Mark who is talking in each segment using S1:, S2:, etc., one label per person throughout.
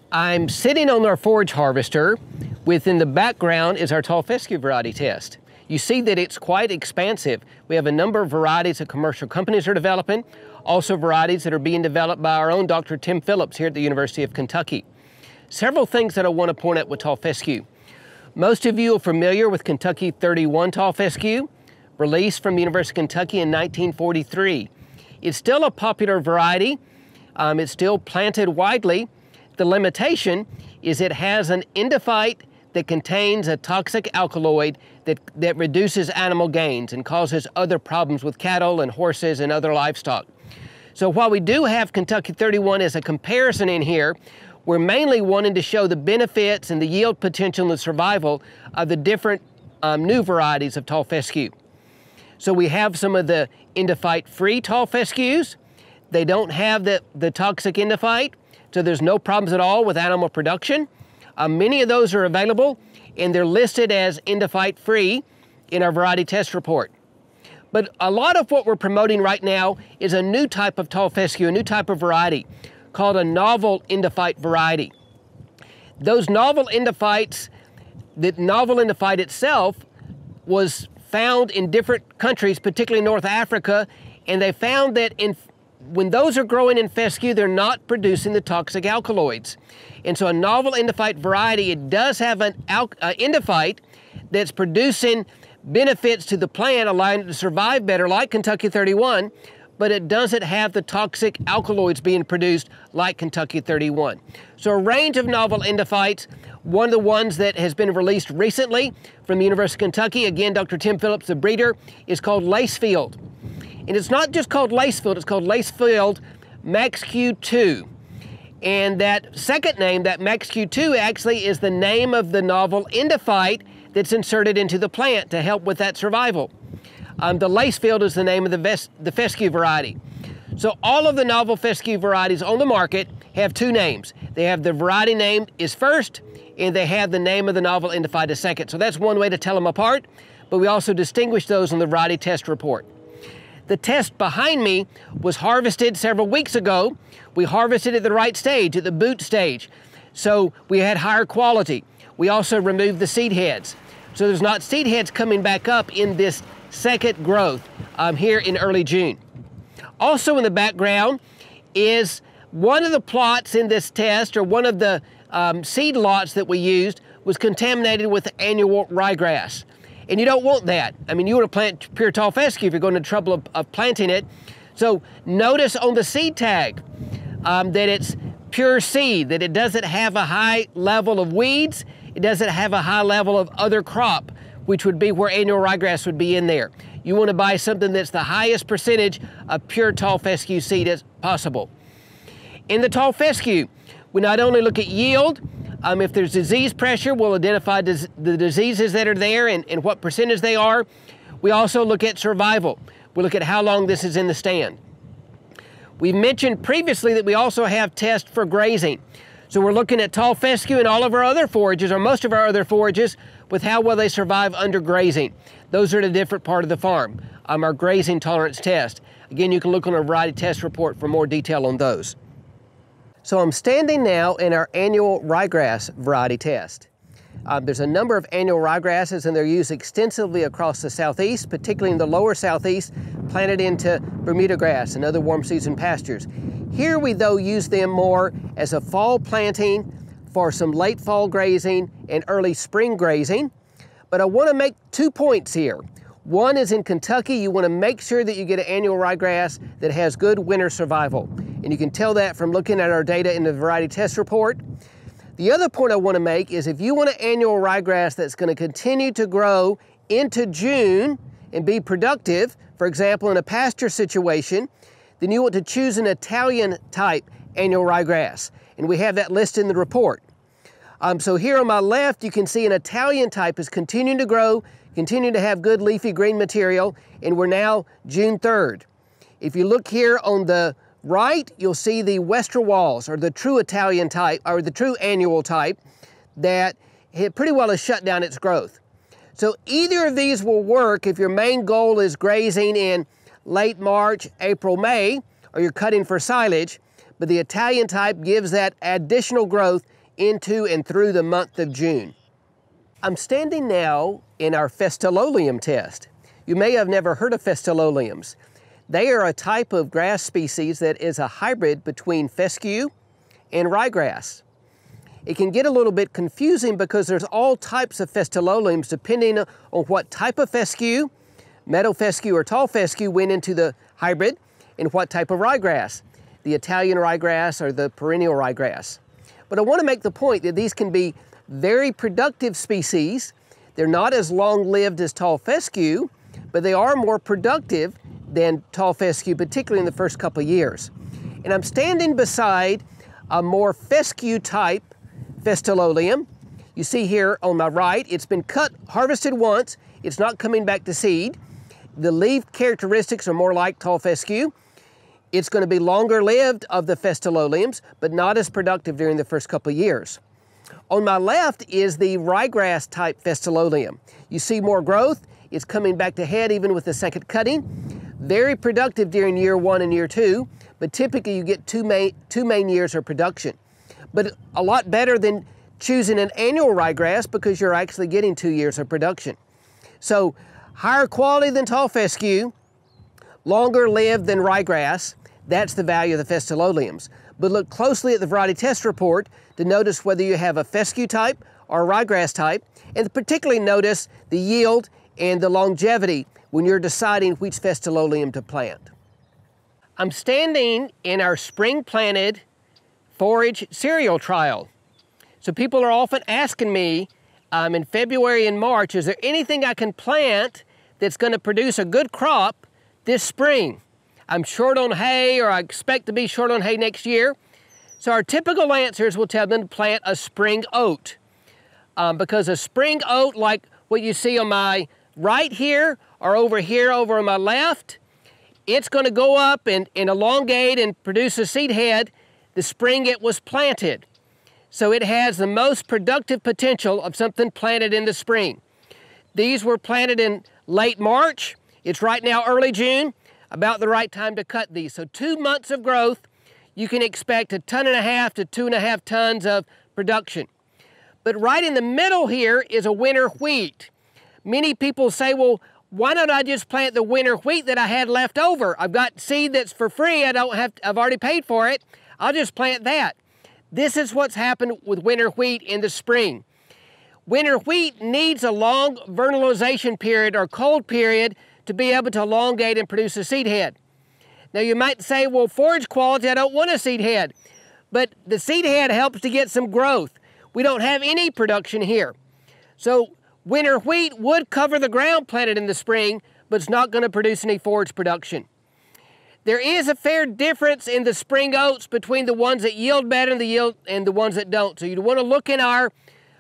S1: I'm sitting on our forage harvester. Within the background is our Tall Fescue variety test. You see that it's quite expansive. We have a number of varieties that commercial companies are developing, also varieties that are being developed by our own Dr. Tim Phillips here at the University of Kentucky. Several things that I want to point out with Tall Fescue. Most of you are familiar with Kentucky 31 Tall Fescue, released from the University of Kentucky in 1943. It's still a popular variety. It's still planted widely. The limitation is it has an endophyte that contains a toxic alkaloid that reduces animal gains and causes other problems with cattle and horses and other livestock. So while we do have Kentucky 31 as a comparison in here, we're mainly wanting to show the benefits and the yield potential and the survival of the different new varieties of Tall Fescue. So we have some of the endophyte-free Tall Fescues. They don't have the toxic endophyte, so there's no problems at all with animal production. Many of those are available, and they're listed as endophyte-free in our variety test report. But a lot of what we're promoting right now is a new type of Tall Fescue, a new type of variety called a Novel Endophyte variety. Those novel endophytes, the Novel Endophyte itself was found in different countries, particularly North Africa, and they found that when those are growing in fescue, they're not producing the toxic alkaloids. And so a Novel Endophyte variety, it does have an endophyte that's producing benefits to the plant, allowing it to survive better, like Kentucky 31, but it doesn't have the toxic alkaloids being produced like Kentucky 31. So a range of novel endophytes. One of the ones that has been released recently from the University of Kentucky, again, Dr. Tim Phillips, the breeder, is called Lacefield. And it's not just called Lacefield, it's called Lacefield Max Q2. And that second name, that Max Q2, actually is the name of the novel endophyte that's inserted into the plant to help with that survival. The Lacefield is the name of the fescue variety. So all of the novel fescue varieties on the market have two names. They have the variety name is first, and they have the name of the novel endophyte as second. So that's one way to tell them apart, but we also distinguish those in the variety test report. The test behind me was harvested several weeks ago. We harvested at the right stage, at the boot stage. So we had higher quality. We also removed the seed heads. So there's not seed heads coming back up in this second growth here in early June. Also in the background is one of the plots in this test, or one of the seed lots that we used, was contaminated with annual ryegrass. And you don't want that. I mean, you want to plant pure Tall Fescue if you're going to trouble of planting it. So notice on the seed tag that it's pure seed, that it doesn't have a high level of weeds, it doesn't have a high level of other crop, which would be where annual ryegrass would be in there. You want to buy something that's the highest percentage of pure Tall Fescue seed as possible. In the Tall Fescue, we not only look at yield, if there's disease pressure, we'll identify the diseases that are there and what percentage they are. We also look at survival. We look at how long this is in the stand. We mentioned previously that we also have tests for grazing. So we're looking at Tall Fescue and all of our other forages, or most of our other forages, with how well they survive under grazing. Those are at a different part of the farm, our grazing tolerance test. Again, you can look on our variety test report for more detail on those. So I'm standing now in our annual ryegrass variety test. There's a number of annual ryegrasses, and they're used extensively across the southeast, particularly in the lower southeast, planted into Bermuda grass and other warm season pastures. Here we, though, use them more as a fall planting for some late fall grazing and early spring grazing. But I want to make 2 points here. One is in Kentucky, you want to make sure that you get an annual ryegrass that has good winter survival. And you can tell that from looking at our data in the variety test report. The other point I want to make is if you want an annual ryegrass that's going to continue to grow into June and be productive, for example, in a pasture situation, then you want to choose an Italian type annual ryegrass. And we have that listed in the report. So here on my left, you can see an Italian type is continuing to grow, continuing to have good leafy green material, and we're now June 3rd. If you look here on the right, you'll see the Western Walls, or the true Italian type, or the true annual type, that pretty well has shut down its growth. So either of these will work if your main goal is grazing in late March, April, May, or you're cutting for silage, but the Italian type gives that additional growth into and through the month of June. I'm standing now in our Festulolium test. You may have never heard of Festuloliums. They are a type of grass species that is a hybrid between fescue and ryegrass. It can get a little bit confusing because there's all types of Festuloliums depending on what type of fescue, meadow fescue or tall fescue went into the hybrid, and what type of ryegrass, the Italian ryegrass or the perennial ryegrass. But I want to make the point that these can be very productive species. They're not as long-lived as tall fescue, but they are more productive than tall fescue, particularly in the first couple of years. And I'm standing beside a more fescue type Festulolium. You see here on my right, it's been cut, harvested once. It's not coming back to seed. The leaf characteristics are more like tall fescue. It's going to be longer lived of the Festuloliums, but not as productive during the first couple of years. On my left is the ryegrass type Festulolium. You see more growth. It's coming back to head even with the second cutting. Very productive during year 1 and year 2, but typically you get two main years of production. But a lot better than choosing an annual ryegrass because you're actually getting 2 years of production. So higher quality than tall fescue, longer lived than ryegrass. That's the value of the Festuloliums. But look closely at the variety test report to notice whether you have a fescue type or a ryegrass type, and particularly notice the yield and the longevity when you're deciding which Festulolium to plant. I'm standing in our spring planted forage cereal trial. So people are often asking me in February and March, is there anything I can plant that's going to produce a good crop this spring? I'm short on hay, or I expect to be short on hay next year. So our typical answers will tell them to plant a spring oat. Because a spring oat, like what you see on my right here, or over here over on my left, it's going to go up and elongate and produce a seed head the spring it was planted. So it has the most productive potential of something planted in the spring. These were planted in late March. It's right now early June, about the right time to cut these. So 2 months of growth, you can expect 1.5 tons to 2.5 tons of production. But right in the middle here is a winter wheat. Many people say, well, why don't I just plant the winter wheat that I had left over? I've got seed that's for free, I've already paid for it. I'll just plant that. This is what's happened with winter wheat in the spring. Winter wheat needs a long vernalization period or cold period to be able to elongate and produce a seed head. Now you might say, well, forage quality, I don't want a seed head. But the seed head helps to get some growth. We don't have any production here. So winter wheat would cover the ground planted in the spring, but it's not going to produce any forage production. There is a fair difference in the spring oats between the ones that yield better and the ones that don't. So you'd want to look in our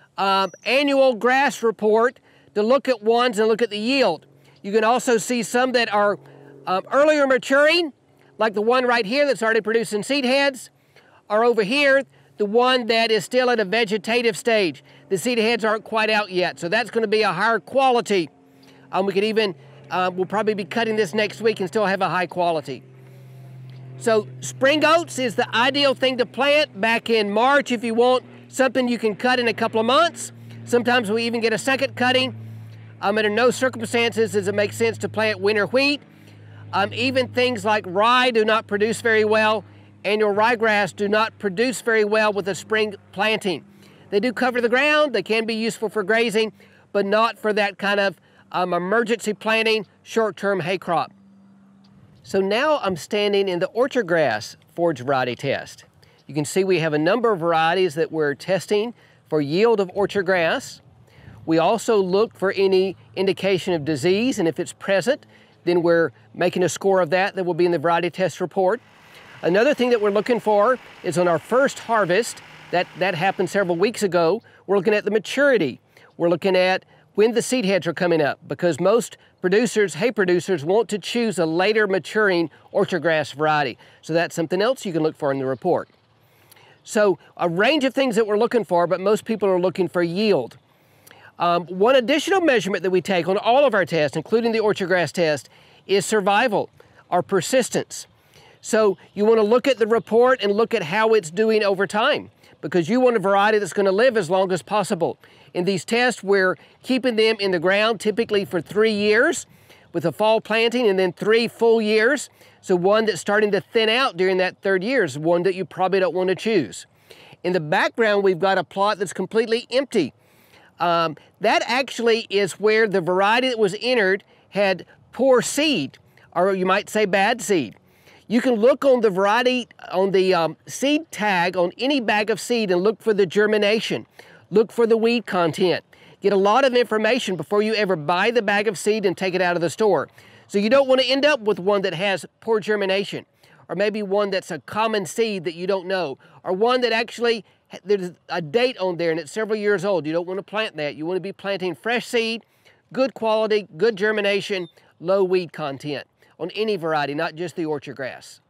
S1: annual grass report to look at ones and look at the yield. You can also see some that are earlier maturing, like the one right here that's already producing seed heads, or over here, the one that is still at a vegetative stage. The seed heads aren't quite out yet, so that's going to be a higher quality. We could even, we'll probably be cutting this next week and still have a high quality. So spring oats is the ideal thing to plant back in March if you want something you can cut in a couple of months. Sometimes we even get a second cutting. Under no circumstances does it make sense to plant winter wheat. Even things like rye do not produce very well. Annual ryegrass do not produce very well with a spring planting. They do cover the ground, they can be useful for grazing, but not for that kind of emergency planting, short-term hay crop. So now I'm standing in the Orchardgrass forage variety test. You can see we have a number of varieties that we're testing for yield of orchardgrass. We also look for any indication of disease, and if it's present, then we're making a score of that will be in the variety test report. Another thing that we're looking for is on our first harvest, that happened several weeks ago, we're looking at the maturity. We're looking at when the seed heads are coming up, because most producers, hay producers, want to choose a later maturing orchardgrass variety. So that's something else you can look for in the report. So a range of things that we're looking for, but most people are looking for yield. One additional measurement that we take on all of our tests, including the orchardgrass test, is survival or persistence. So you want to look at the report and look at how it's doing over time, because you want a variety that's going to live as long as possible. In these tests, we're keeping them in the ground typically for 3 years with a fall planting and then 3 full years. So one that's starting to thin out during that 3rd year is one that you probably don't want to choose. In the background, we've got a plot that's completely empty. That actually is where the variety that was entered had poor seed, or you might say bad seed. You can look on the variety, on the seed tag on any bag of seed and look for the germination. Look for the weed content. Get a lot of information before you ever buy the bag of seed and take it out of the store. So you don't want to end up with one that has poor germination, or maybe one that's a common seed that you don't know, or one that actually there's a date on there and it's several years old. You don't want to plant that. You want to be planting fresh seed, good quality, good germination, low weed content on any variety, not just the orchard grass.